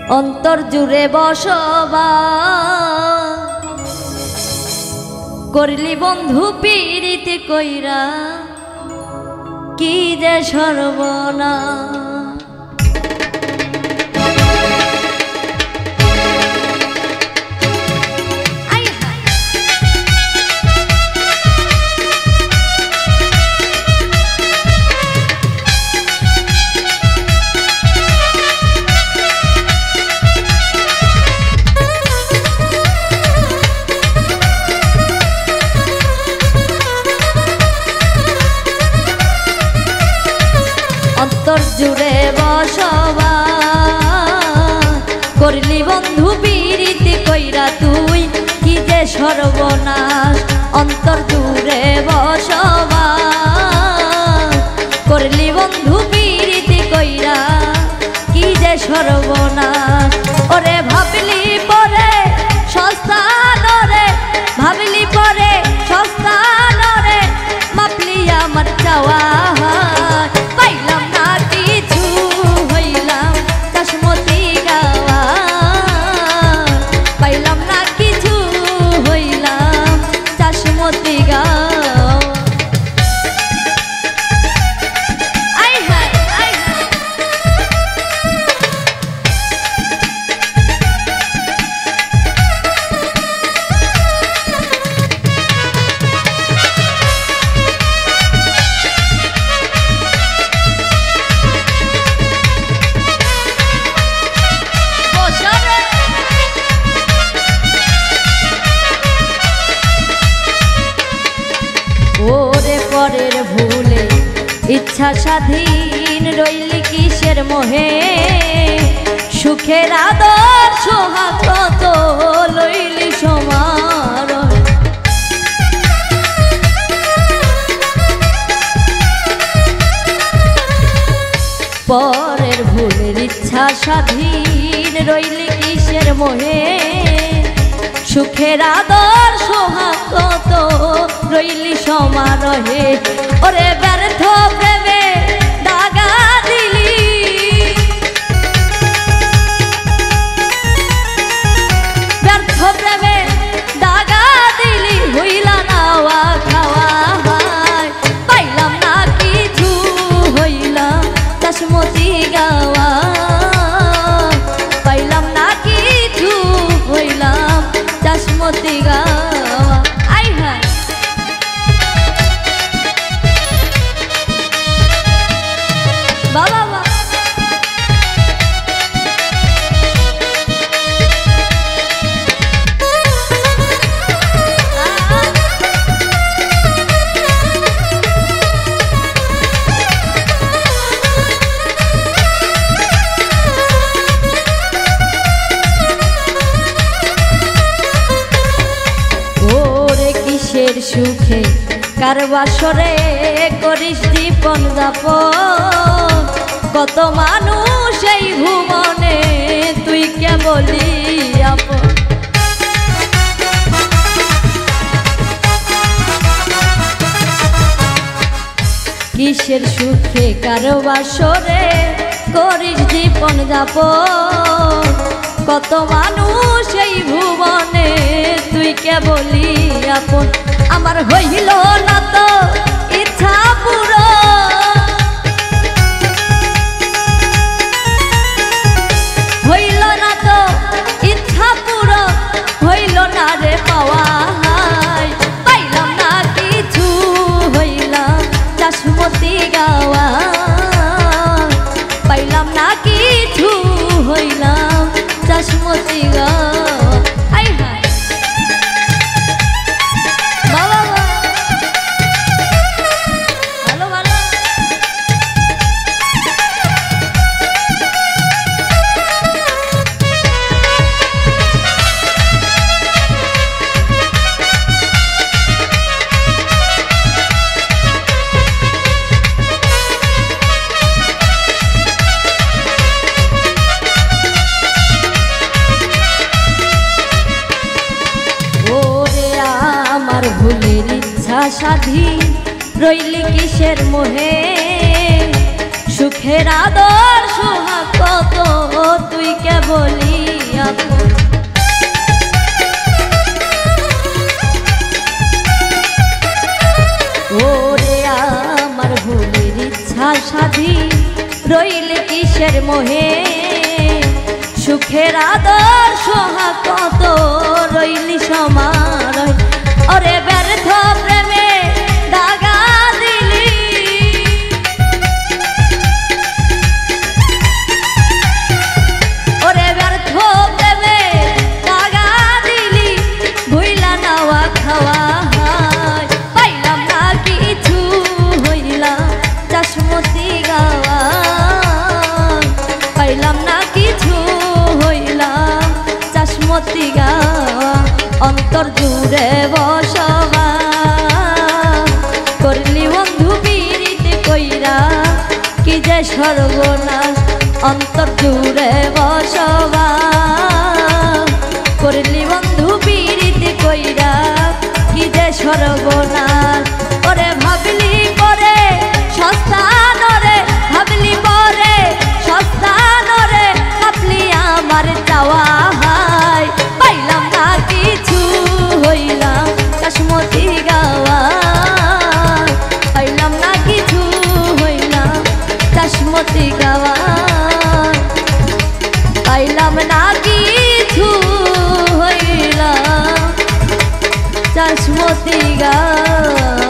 অন্তর জুড়ে বসবাস করলি বন্ধু পীড়িত কইরা কি যে সর্বনাশ। অন্তর জুড়ে বসবাস করলি বন্ধু পীড়িত কইরা তুই কি যে সর্বনাশ। অন্তর জুড়ে বসবাস করলি বন্ধু পীড়িত কইরা কি যে সর্বনাশ। ওরে ভাবলি পরে সস্তা নরে, ভাবলি পরে সস্তা নরে, মাপলি আমার চাওয়া পাইলাম না কিছু, হইলাম চাশমতি গাওয়া। পাইলাম না কিছু, হইলাম চাশমতি গাওয়া। ওরে পরের ভুলে ইচ্ছা স্বাধীন রইলি কিসের মোহে, সুখের আদর্শ হাত লইলি সমারোহ। পরের ভুলের ইচ্ছা স্বাধীন রইলি কিসের মোহে, সুখের আদর্শ হাত রইলি সমারোহে। ওরে ব্যর্থ প্রেমে দাগা দিলি, ব্যর্থ প্রেমে দাগা দিলি, হইলা নাওয়া খাওয়া হয়। পাইলাম না কিছু, হইলাম চাশমতি গাওয়া। পাইলাম না কিছু, হইলাম চাশমতি গাওয়া। আই হায় বাবা বাবা। সুখে কার বাসরে করিস জীবন যাপন, কত মানুষ এই ভুবনে তুই কেবলি আপন। কিসের সুখে কার বাসরে করিস জীবন যাপন, কত মানুষ এই ভুবনে তুই কেবলি আপন। আমার হইল না তো ইচ্ছা পুরো, হইল না তো ইচ্ছা পুরো, হইল না রে পাওয়া। পাইলাম না কিছু, হইলাম চাশমতি গাওয়া। পাইলাম না কিছু, হইলাম চাশমতি গাওয়া। আই হায় বাবা ভালো ভালো। ভুলের ইচ্ছা স্বাধীন রইলি কিসের মোহে, সুখের আদর্শ কত তুই কেবল কিসের মোহে সুখের আদর সোহা কত রইলি সমারয় ওরে ব্যর্থ প্রেমে দাগা দিলি ওরে ব্যর্থ প্রেমে দাগা দিলি ভুইলা নাওয়া খাওয়া পাইলাম না কিছু হইলাম চাসমতি গাওয়া পাইলাম না কিছু হইলাম চাসমতি গাওয়া অন্তর জুড়ে বসবাস করলি বন্ধু পীড়িত কইরা কি যে সর্বনাশ অন্তর জুড়ে বসবাস করলি বন্ধু পীড়িত কইরা কি যে সর্বনাশ ওরে ভাবলি করে সস্তা নরে ভাবলি পরে সস্তা নরে ভাবলি আমার চাওয়া হায় পাইলাম না কিছু হইলাম চাসমতি গাওয়া পাইলাম না কিছু হইলাম চাসমতি গাওয়া পাইলাম না কিছু হইলাম চাসমতি গাওয়া